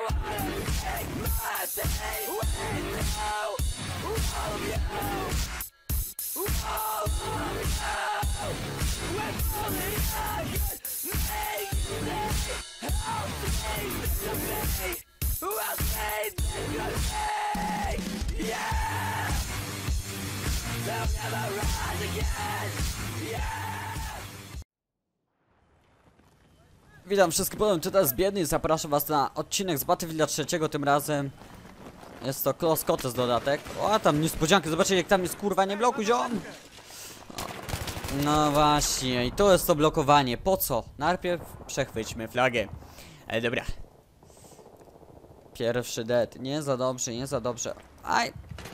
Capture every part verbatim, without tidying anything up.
Witam wszystkich ponownie, czy to jest Biedny, zapraszam was na odcinek z Battlefielda trzeciego, tym razem jest to Close Quarters dodatek. O, tam niespodziankę, zobaczcie jak tam jest, kurwa, nie blokuj ziom. No właśnie, i to jest to blokowanie, po co? Najpierw przechwyćmy flagę. Ale dobra. Pierwszy dead, nie za dobrze, nie za dobrze. Aj.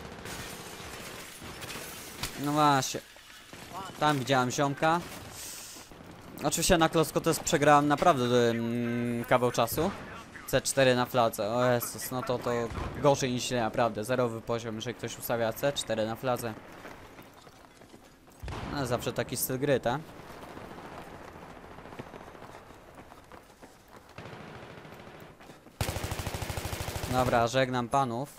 No właśnie. Tam widziałem ziomka. Oczywiście na Close Quarters przegrałem naprawdę mm, kawał czasu. C cztery na fladze, o Jezus, no to to gorzej niż źle, naprawdę. Zerowy poziom, jeżeli ktoś ustawia C cztery na fladze. No zawsze taki styl gry, tak? Dobra, żegnam panów.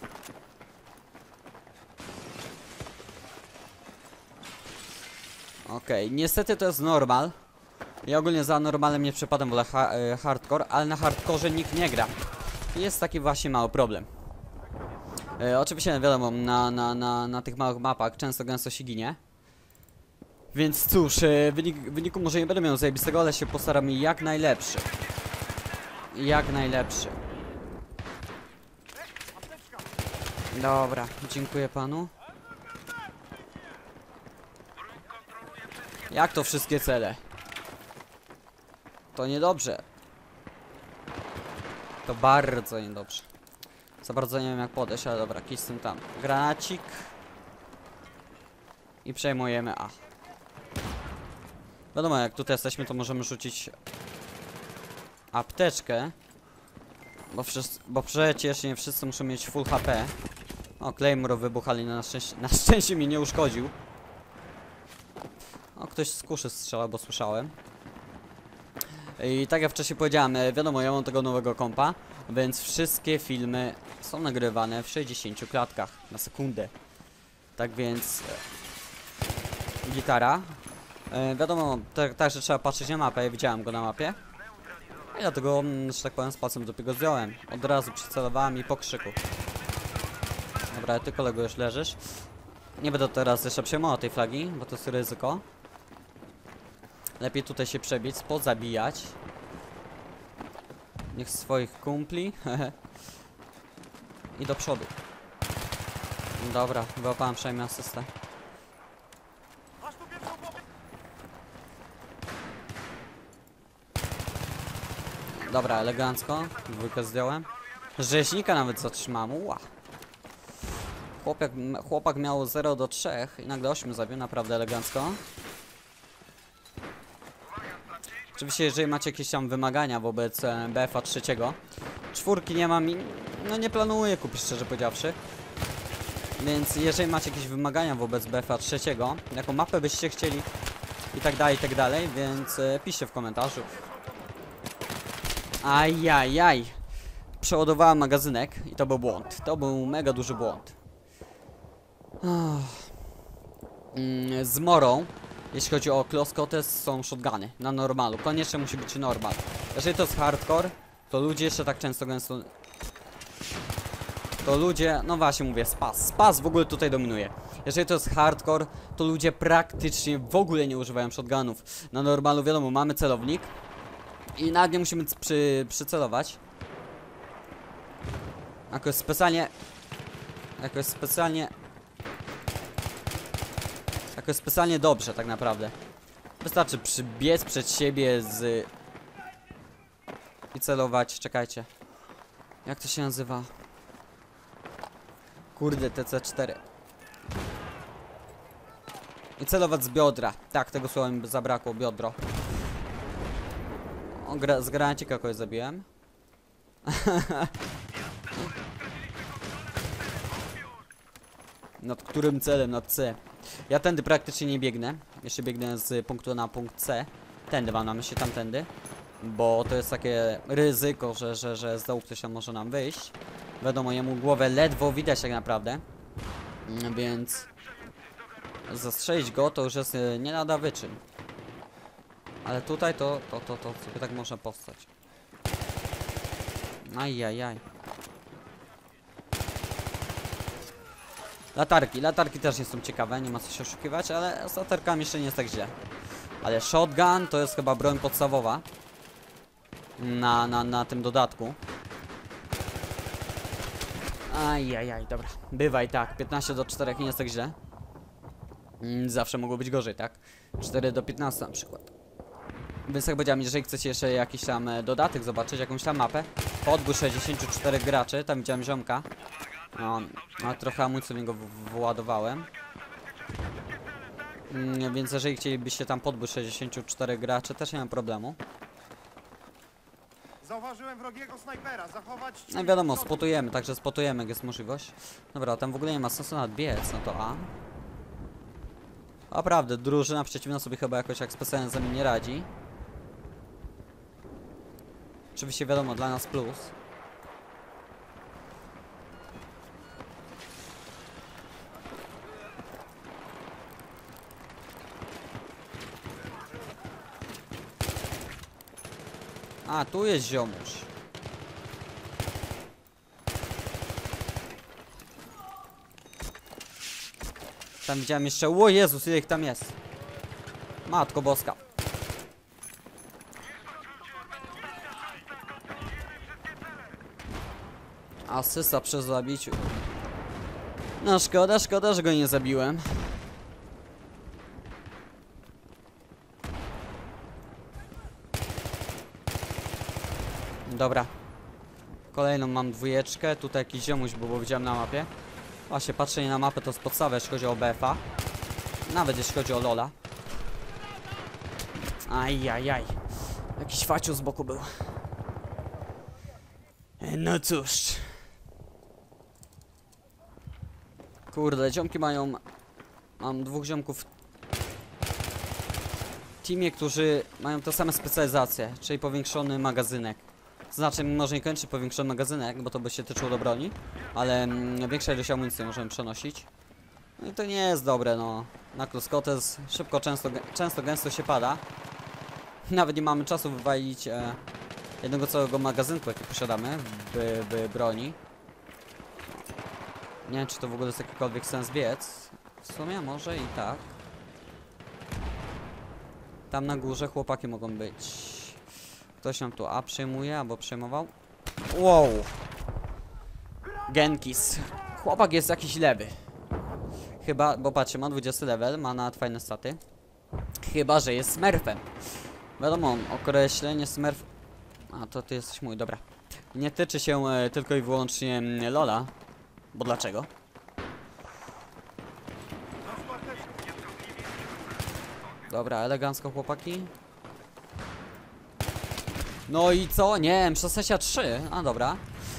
Okej, okay, niestety to jest normal. Ja ogólnie za normalem nie przepadam, wolę ha e, hardcore, ale na hardkorze nikt nie gra. Jest taki właśnie mały problem. E, oczywiście wiadomo, na, na, na, na tych małych mapach często gęsto się ginie. Więc cóż, e, wynik, wyniku może nie będę miał zajebistego, ale się postaram jak najlepszy. Jak najlepszy. Dobra, dziękuję panu. Jak to wszystkie cele? To niedobrze. To bardzo niedobrze. Za bardzo nie wiem jak podejść, ale dobra, jakiś z tym tam. Granacik. I przejmujemy A. Wiadomo, jak tutaj jesteśmy, to możemy rzucić apteczkę. Bo, wszyscy, bo przecież nie wszyscy muszą mieć full H P. O, Claymore wybuchali, na szczęście, na szczęście mi nie uszkodził. O, ktoś z kuszy strzela, bo słyszałem. I tak jak wcześniej powiedziałem, wiadomo, ja mam tego nowego kompa, więc wszystkie filmy są nagrywane w sześćdziesięciu klatkach na sekundę. Tak więc e, gitara. E, wiadomo, także tak, trzeba patrzeć na mapę, ja widziałem go na mapie. I dlatego, że tak powiem, z palcem dopiero zdjąłem. Od razu przycelowałem i po krzyku. Dobra, ty kolego już leżysz. Nie będę teraz jeszcze przejmował tej flagi, bo to jest ryzyko. Lepiej tutaj się przebiec, pozabijać. Niech swoich kumpli. I do przodu. Dobra, wyłapałem przynajmniej asystę. Dobra, elegancko. Dwójkę zdjąłem. Rzeźnika nawet zatrzymałem. Ua. Chłopak, chłopak miał zero do trzech i nagle osiem zabił, naprawdę elegancko. Oczywiście, jeżeli macie jakieś tam wymagania wobec e, B F A trzy, czwórki nie mam i no nie planuję kupić, szczerze powiedziawszy. Więc jeżeli macie jakieś wymagania wobec B F A trzy, jaką mapę byście chcieli i tak dalej, i tak dalej, więc e, piszcie w komentarzu. Ajajaj. Przeładowałem magazynek i to był błąd. To był mega duży błąd. Oh. Mm, z morą. Jeśli chodzi o Close Quarters, są shotguny na normalu. Koniecznie musi być normal. Jeżeli to jest hardcore, to ludzie jeszcze tak często gęsto... To ludzie, no właśnie mówię, spas. Spas w ogóle tutaj dominuje. Jeżeli to jest hardcore, to ludzie praktycznie w ogóle nie używają shotgunów. Na normalu wiadomo, mamy celownik. I nawet nie musimy przy, przycelować. Jakoś specjalnie... Jakoś specjalnie... Jakoś specjalnie dobrze, tak naprawdę. Wystarczy przybiec przed siebie z... I celować, czekajcie. Jak to się nazywa? Kurde, T C cztery. I celować z biodra. Tak, tego słowa mi zabrakło, biodro. O, gra, z granacika kogoś zabiłem. Nad którym celem? Nad C. Ja tędy praktycznie nie biegnę. Jeszcze biegnę z punktu na punkt C. Tędy mam na myśli, tamtędy. Bo to jest takie ryzyko, że, że, że z dołu ktoś tam może nam wyjść. Wiadomo, jemu głowę ledwo widać tak naprawdę. Mm, Więc zastrzelić go to już jest y, nie lada wyczyn. Ale tutaj to, to, to, to sobie tak można powstać. Ajajaj. Latarki, latarki też nie są ciekawe, nie ma co się oszukiwać, ale z latarkami jeszcze nie jest tak źle. Ale shotgun to jest chyba broń podstawowa. Na, na, na tym dodatku. Ajajaj, dobra. Bywaj tak, piętnaście do czterech nie jest tak źle. Mm, Zawsze mogło być gorzej, tak? cztery do piętnastu na przykład. Więc jak powiedziałem, jeżeli chcecie jeszcze jakiś tam e, dodatek zobaczyć, jakąś tam mapę, podbój sześćdziesięciu czterech graczy, tam widziałem ziomka. No, a trochę amunicji w niego wyładowałem. Mm, więc jeżeli chcielibyście tam podbój sześćdziesięciu czterech graczy, też nie mam problemu. Zauważyłem wrogiego snajpera, zachować... No wiadomo, spotujemy, także spotujemy, jak jest możliwość. Dobra, tam w ogóle nie ma sensu nawet biec, no to A. Naprawdę, drużyna przeciwna sobie chyba jakoś jak specjalnie z nami nie radzi. Oczywiście wiadomo, dla nas plus. A, tu jest ziomuś. Tam widziałem jeszcze... O Jezus, ile ich tam jest. Matko boska. Asysta przy zabiciu. No szkoda, szkoda, że go nie zabiłem. Dobra. Kolejną mam dwójeczkę. Tutaj jakiś ziomuś był, bo widziałem na mapie. Właśnie, patrzenie na mapę to jest podstawa, jeśli chodzi o B F A. Nawet jeśli chodzi o Lola. Ajajaj. Jakiś faciu z boku był. No cóż. Kurde, ziomki mają... Mam dwóch ziomków w teamie, którzy mają te same specjalizacje, czyli powiększony magazynek. Znaczy, może nie kończy powiększony magazynek, bo to by się tyczyło do broni, ale mm, większa ilość amunicji możemy przenosić. No i to nie jest dobre, no. Na Kluskotes szybko, często, często, gęsto się pada. Nawet nie mamy czasu wywalić e, jednego całego magazynku, jaki posiadamy, by, by broni. Nie wiem, czy to w ogóle jest jakikolwiek sens biec. W sumie może i tak. Tam na górze chłopaki mogą być. Ktoś nam tu A przejmuje, albo przejmował. Wow. Genkis. Chłopak jest jakiś lewy. Chyba, bo patrzcie, ma dwudziesty level, ma nawet fajne staty. Chyba, że jest smurfem. Wiadomo, określenie smurf... A, to ty jesteś mój, dobra. Nie tyczy się e, tylko i wyłącznie m, Lola. Bo dlaczego? Dobra, elegancko chłopaki. No i co? Nie, M szesnaście trzy. A dobra.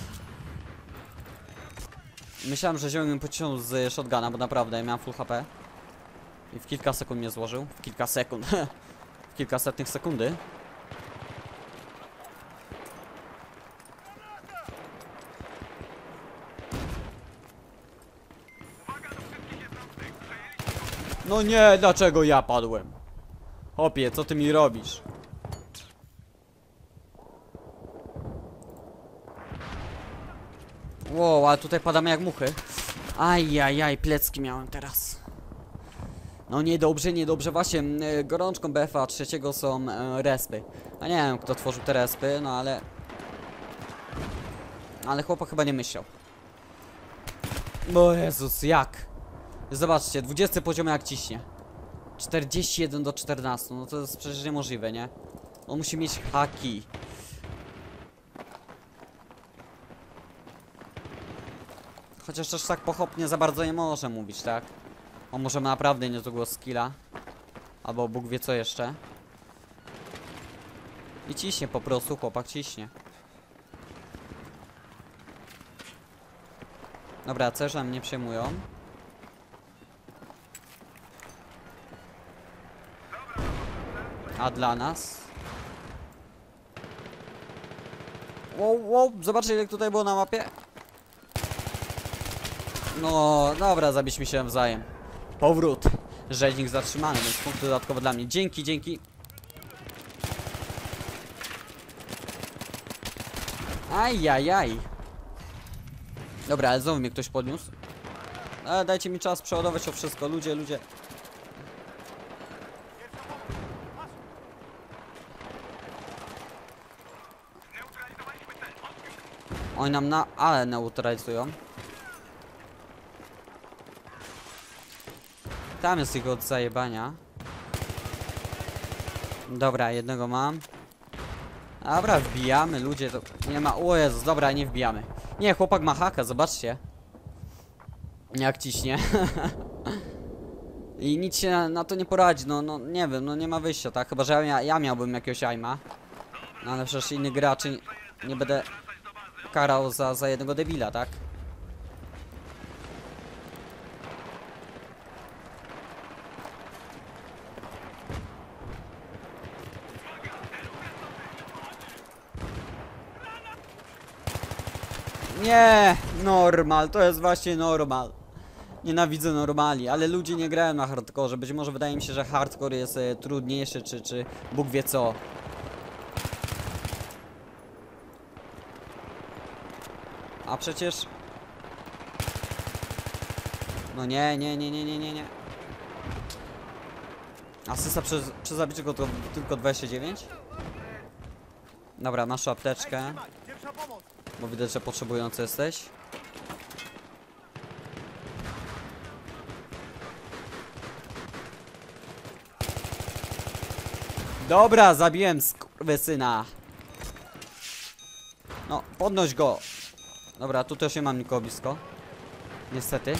Myślałem, że ziomek mnie pociągnął z shotguna, bo naprawdę miałem full H P. I w kilka sekund mnie złożył. W kilka sekund. W kilka setnych sekundy. No nie, dlaczego ja padłem? Hopie, co ty mi robisz? Wow, ale tutaj padamy jak muchy. Ajajaj, plecki miałem teraz. No niedobrze, niedobrze. Właśnie, yy, gorączką B F A trzeciego są yy, respy. A nie wiem, kto tworzył te respy, no ale... Ale chłopak chyba nie myślał. O Jezus, jak? Zobaczcie, dwudziesty poziom jak ciśnie. czterdzieści jeden do czternastu, no to jest przecież niemożliwe, nie? On musi mieć haki. Chociaż też tak pochopnie za bardzo nie może mówić, tak? On może ma naprawdę niezłego skilla. Albo Bóg wie co jeszcze. I ciśnie po prostu, chłopak ciśnie. Dobra, cerze nam nie przejmują. A dla nas? Wow, wow, zobaczcie ile tutaj było na mapie. No, dobra, zabiliśmy się nawzajem. Powrót. Rzeźnik zatrzymany, więc punkt dodatkowy dla mnie. Dzięki, dzięki. Ajajaj. Dobra, ale znowu mnie ktoś podniósł. Ale dajcie mi czas przeładować to wszystko. Ludzie, ludzie. Oni nam na ale neutralizują. Tam jest ich od zajebania. Dobra, jednego mam. Dobra, wbijamy, ludzie, to nie ma... O Jezus, dobra, nie wbijamy. Nie, chłopak ma haka, zobaczcie. Jak ciśnie. I nic się na, na to nie poradzi, no, no, nie wiem, no nie ma wyjścia, tak? Chyba, że ja, ja miałbym jakiegoś aima. No, ale przecież innych graczy nie, nie będę karał za, za jednego debila, tak? Nie, normal, to jest właśnie normal. Nienawidzę normali, ale ludzie nie grają na hardkorze. Być może wydaje mi się, że hardcore jest e, trudniejszy, czy, czy Bóg wie co. A przecież... No nie, nie, nie, nie, nie, nie, nie. Asysta przez, przez zabiciego to tylko dwadzieścia dziewięć? Dobra, masz apteczkę. Pierwsza pomoc. Bo widać, że potrzebujący jesteś. Dobra, zabiłem skurwysyna. No, podnoś go. Dobra, tu też nie mam nikogo blisko. Niestety.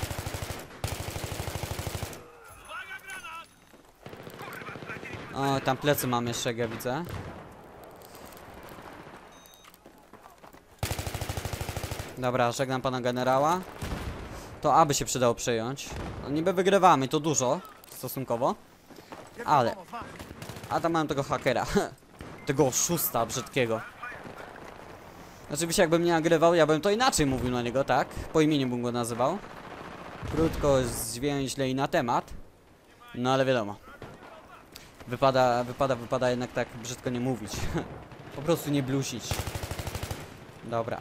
O, tam plecy mam jeszcze, jak ja widzę. Dobra, żegnam pana generała. To aby się przydało przejąć. No, niby wygrywamy, to dużo stosunkowo. Pierwsza Ale... pomoc, masz. A tam mam tego hakera. Tego oszusta brzydkiego. Oczywiście jakbym nie nagrywał, ja bym to inaczej mówił na niego, tak? Po imieniu bym go nazywał. Krótko, zwięźle i na temat. No ale wiadomo. Wypada, wypada, wypada jednak tak brzydko nie mówić. Po prostu nie blusić. Dobra.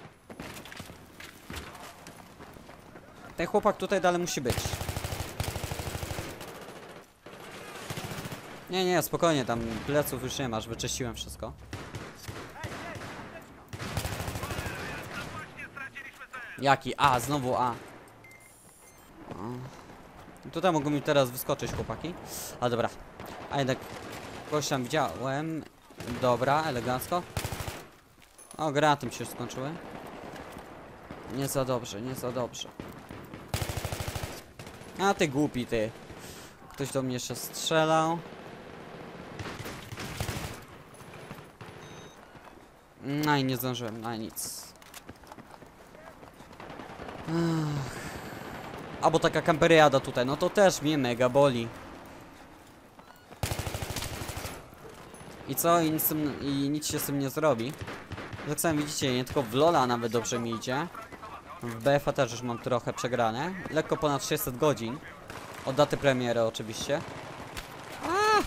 Ten chłopak tutaj dalej musi być. Nie, nie, spokojnie, tam pleców już nie masz, wyczyściłem wszystko. Jaki A? Znowu A. O. Tutaj mogą mi teraz wyskoczyć chłopaki. Ale dobra. A jednak kogoś tam widziałem. Dobra, elegancko. O, granaty mi się już skończyły. Nie za dobrze, nie za dobrze. A ty głupi ty. Ktoś do mnie jeszcze strzelał. No i nie zdążyłem na nic. Ach. Albo taka kamperiada tutaj, no to też mnie mega boli. I co? I nic, tym, i nic się z tym nie zrobi. Jak sami widzicie, nie tylko w Lola nawet dobrze mi idzie. W B F A też już mam trochę przegrane. Lekko ponad sześćset godzin. Od daty premiery oczywiście. A!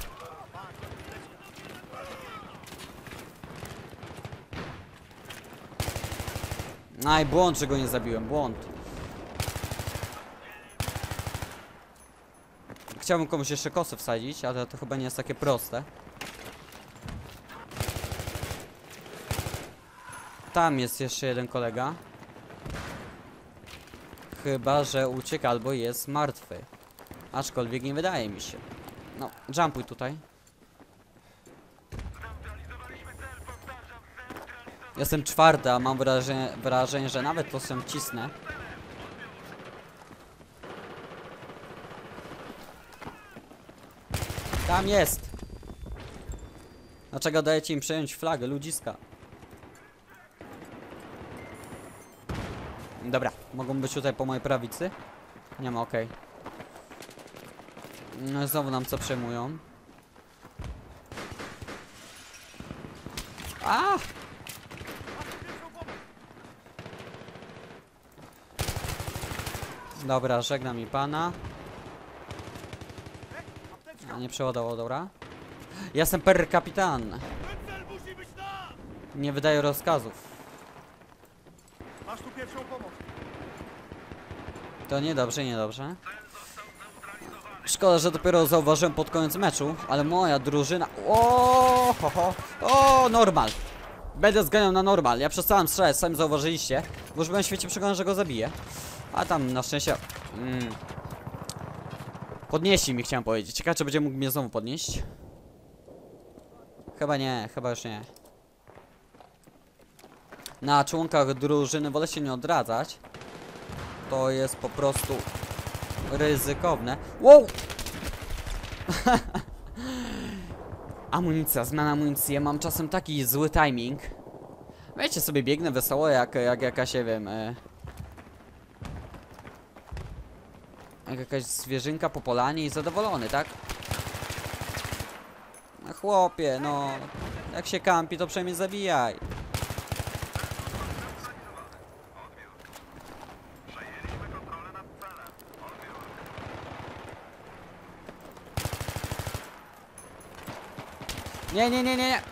Aj, błąd, że go nie zabiłem, błąd. Chciałbym komuś jeszcze kosę wsadzić, ale to chyba nie jest takie proste. Tam jest jeszcze jeden kolega. Chyba że uciekł albo jest martwy. Aczkolwiek nie wydaje mi się. No, jumpuj tutaj. Jestem czwarty, a mam wrażenie, wrażenie, że nawet to się cisnę. Tam jest! Dlaczego dajecie im przejąć flagę, ludziska? Dobra, mogą być tutaj po mojej prawicy. Nie ma, okej. Okay. No znowu nam co przejmują. A! Dobra, żegna mi pana. Apteczka! A nie przeładował, dobra. Jestem per kapitan. Ten cel musi być na! Nie wydaję rozkazów. Masz tu pierwszą pomoc. To niedobrze, niedobrze. Szkoda, że dopiero zauważyłem pod koniec meczu, ale moja drużyna... O, ho, ho. O, normal. Będę zganiał na normal. Ja przestałem strzelać, sami zauważyliście. Bo już byłem w świecie przekonany, że go zabiję. A tam na szczęście... Mm, podnieśli mi, chciałem powiedzieć. Ciekawe, czy będzie mógł mnie znowu podnieść. Chyba nie, chyba już nie. Na członkach drużyny wolę się nie odradzać. To jest po prostu ryzykowne. Wow! Amunicja, zmiana amunicji. Ja mam czasem taki zły timing. Wiecie, sobie biegnę wesoło jak, jak jakaś, nie wiem... E, jak jakaś zwierzynka po polanie i zadowolony, tak? No chłopie, no... Jak się kampi, to przynajmniej zabijaj. Nie, nie, nie, nie, nie.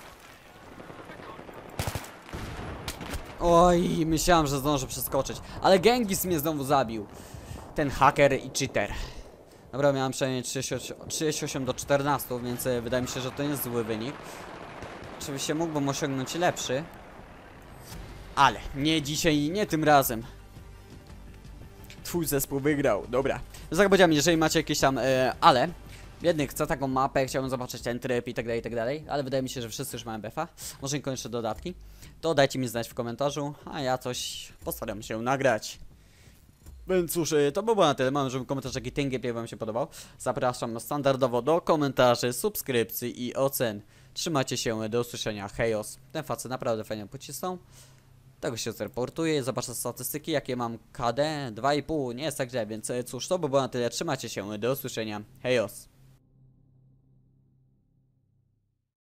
Oj, myślałem, że zdążę przeskoczyć. Ale Genghis mnie znowu zabił. Ten haker i cheater. Dobra, miałem przynajmniej trzydzieści osiem do czternastu, więc e, wydaje mi się, że to nie jest zły wynik. Oczywiście mógłbym osiągnąć lepszy. Ale nie dzisiaj i nie tym razem. Twój zespół wygrał, dobra. Tak powiedziałem, jeżeli macie jakieś tam, e, ale... Biedny chce taką mapę, chciałbym zobaczyć ten tryb i tak dalej, i tak dalej. Ale wydaje mi się, że wszyscy już mają befa. Może niekoniecznie dodatki. To dajcie mi znać w komentarzu, a ja coś postaram się nagrać. Więc cóż, y, to by było na tyle. Mam, żeby komentarz jaki ten gameplay wam się podobał. Zapraszam standardowo do komentarzy, subskrypcji i ocen. Trzymajcie się, do usłyszenia. Hejos. Ten facet naprawdę fajnie pocisnął. Tego się zreportuję, zobaczę statystyki, jakie mam K D, dwa i pół, nie jest tak źle, więc cóż, to by było na tyle. Trzymajcie się, do usłyszenia. Hejos.